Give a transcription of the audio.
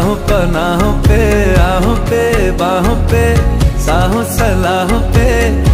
राहों पनाहों पे, आहों पे बाहों पे, साहों सलाहों पे